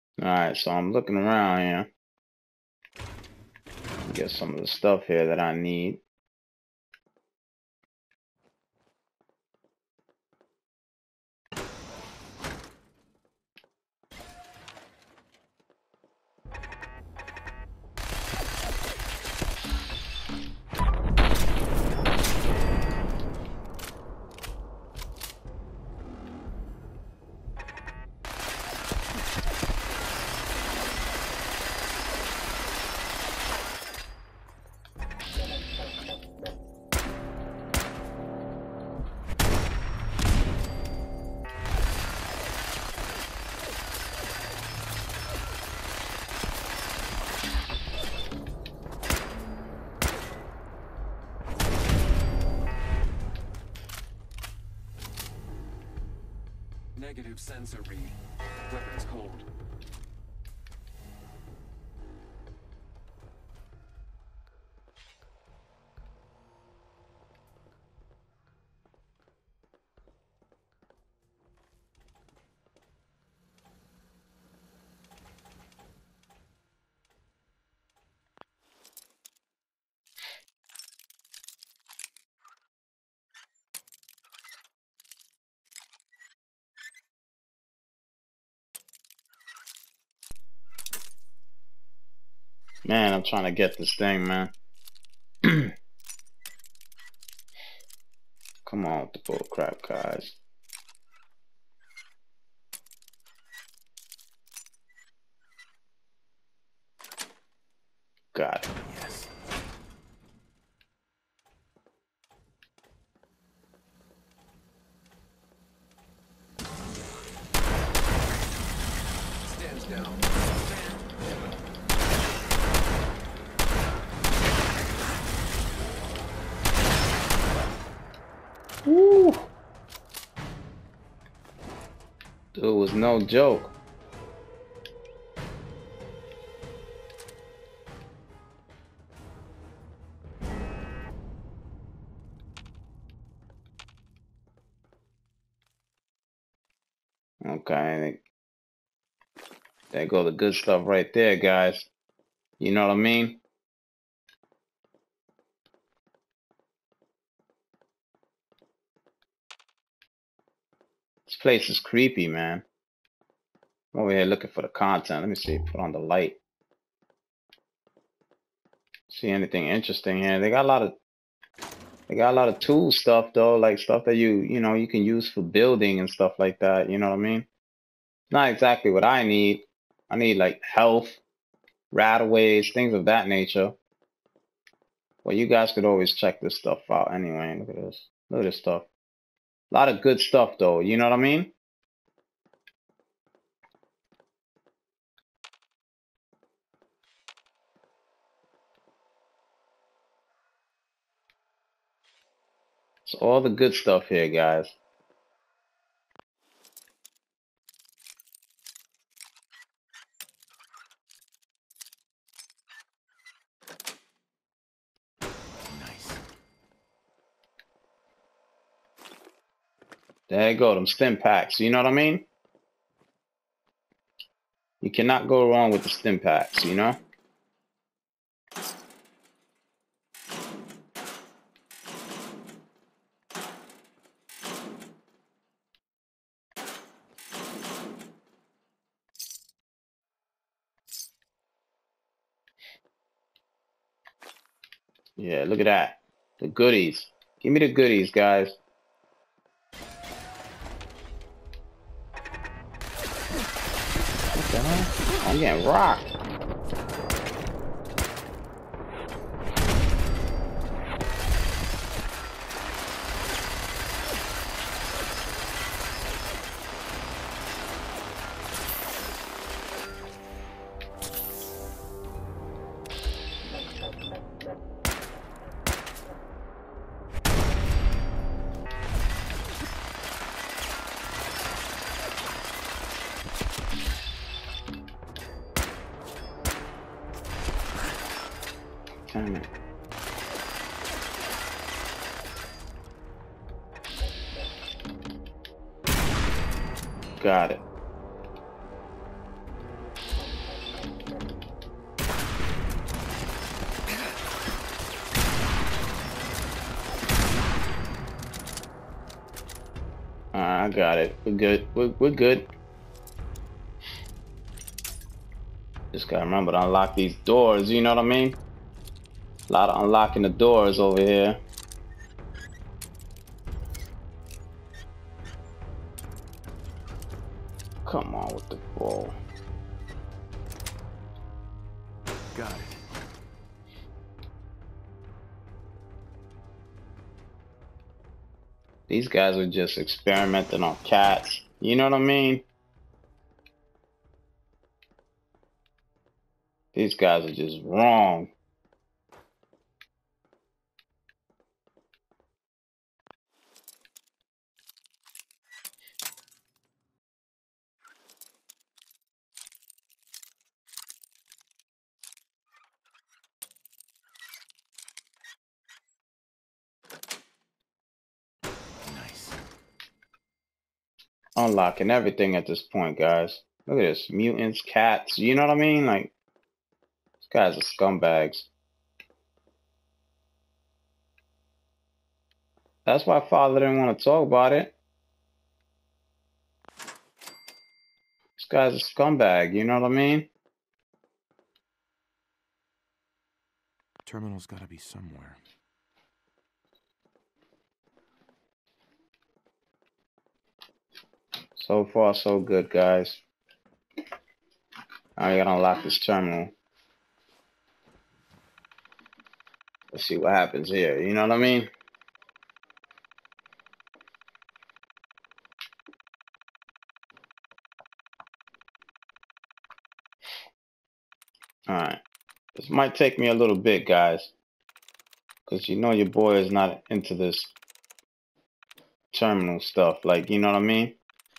Alright, so I'm looking around here. Get some of the stuff here that I need. Negative sensor read. Weapons cold. Man, I'm trying to get this thing, man. Come on with the bull crap, guys. Got it. Yes. Stands down. Woo! Dude was no joke. Okay, there go the good stuff right there, guys. You know what I mean? This place is creepy, man. I'm over here looking for the content. Let me see. Put on the light. See anything interesting here? They got a lot of tool stuff though, like stuff that you can use for building and stuff like that. You know what I mean? Not exactly what I need. I need like health, rataways, things of that nature. Well, you guys could always check this stuff out anyway. Look at this. Look at this stuff. A lot of good stuff though. You know what I mean? It's all the good stuff here, guys. Nice. There you go, them stim packs. You know what I mean? You cannot go wrong with the stim packs, you know? Yeah, look at that. The goodies. Give me the goodies, guys. What the hell? I'm getting rocked. Damn it. Got it. I got it. We're good. We're good. Just gotta remember to unlock these doors. You know what I mean? A lot of unlocking the doors over here. Come on with the ball. Got it. These guys are just experimenting on cats. You know what I mean? These guys are just wrong. Nice. Unlocking everything at this point, guys. Look at this. Mutants, cats. You know what I mean? Like, these guys are scumbags. That's why Father didn't want to talk about it. This guy's a scumbag. You know what I mean? Terminal's gotta be somewhere. So far, so good, guys. I gotta unlock this terminal. Let's see what happens here. You know what I mean? Alright. This might take me a little bit, guys. Because you know your boy is not into this terminal stuff. Like, you know what I mean?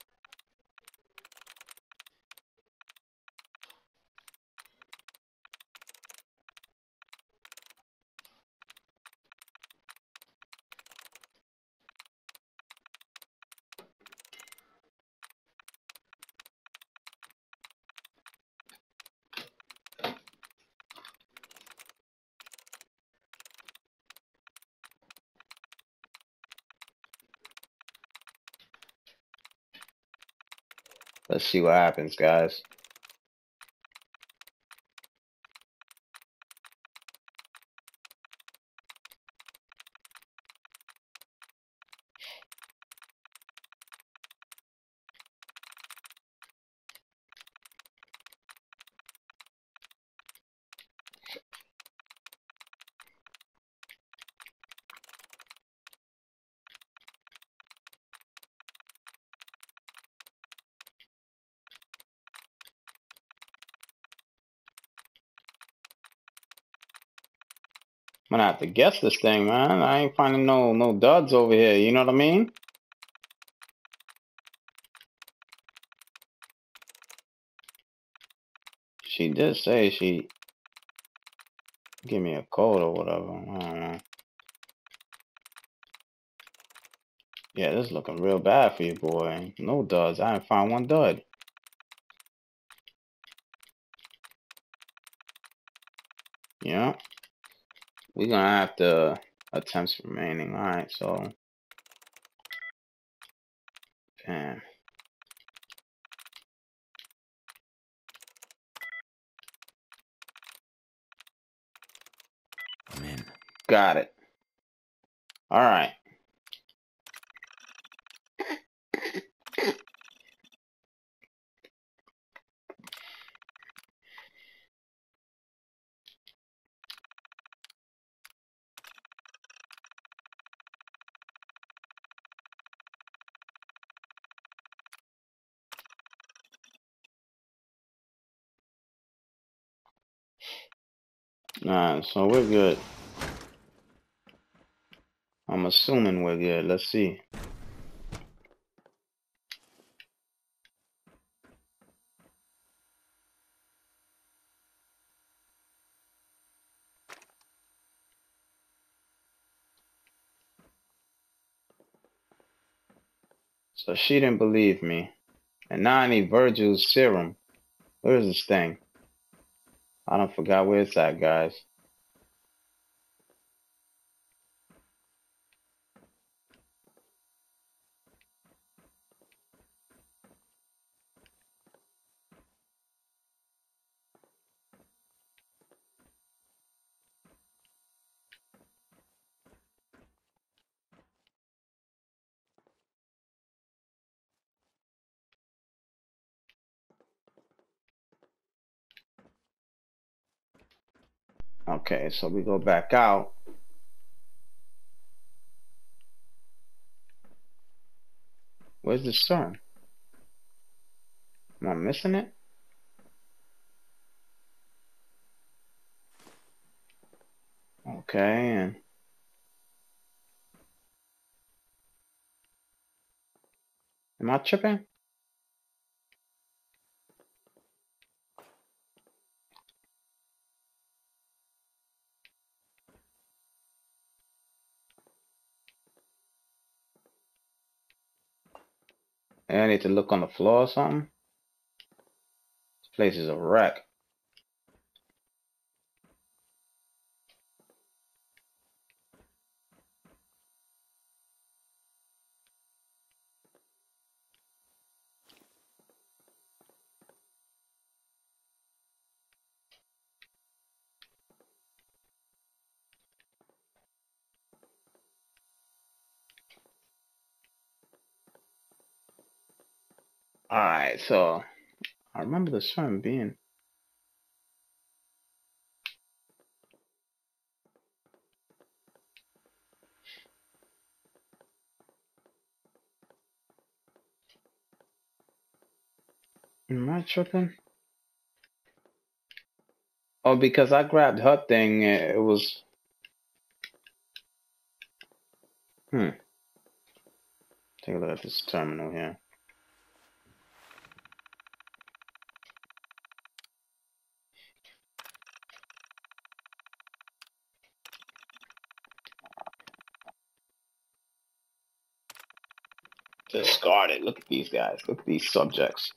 Let's see what happens, guys. I'm gonna have to guess this thing, man. I ain't finding no duds over here. You know what I mean? She did say she give me a code or whatever. I don't know. Yeah, this is looking real bad for you, boy. No duds. I didn't find one dud. Yeah. We're gonna have to attempts remaining. Alright, so damn. I'm in. Got it. Alright. Alright, so we're good. I'm assuming we're good. Let's see. So she didn't believe me. And now I need Virgil's serum. Where's this thing? I don't forgot where it's at, guys. Okay, so we go back out. Where's the sun? Am I missing it? Okay, and am I tripping? I need to look on the floor or something. This place is a wreck. Alright, so I remember the sun being. Am I tripping? Oh, because I grabbed her thing, it was. Take a look at this terminal here. Discarded. Look at these guys. Look at these subjects.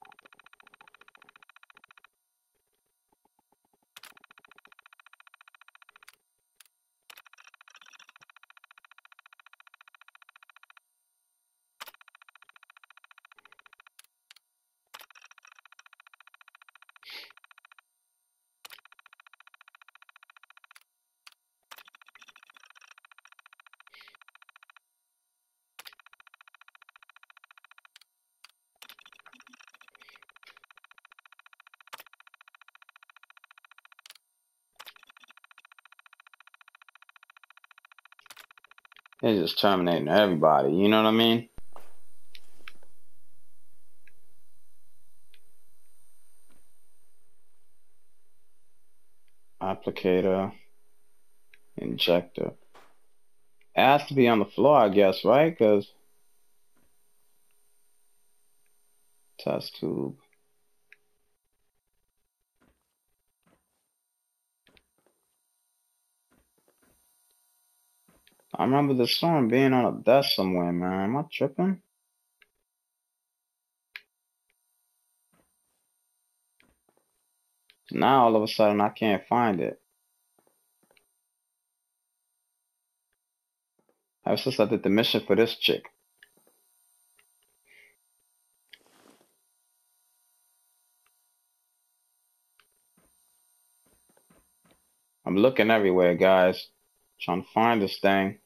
They're just terminating everybody. You know what I mean? Applicator, injector. It has to be on the floor, I guess, right? Because test tube. I remember the storm being on a desk somewhere, man. Am I tripping? Now all of a sudden I can't find it. Ever since I did the mission for this chick. I'm looking everywhere, guys. Trying to find this thing.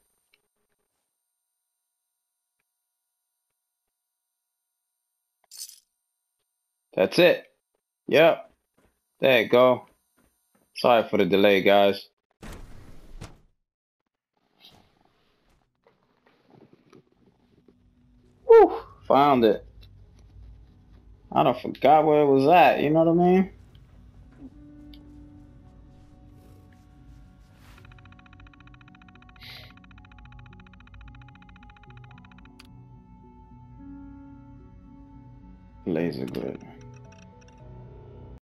That's it. Yep. There you go. Sorry for the delay, guys. Whew. Found it. I done forgot where it was at. You know what I mean? Laser grid.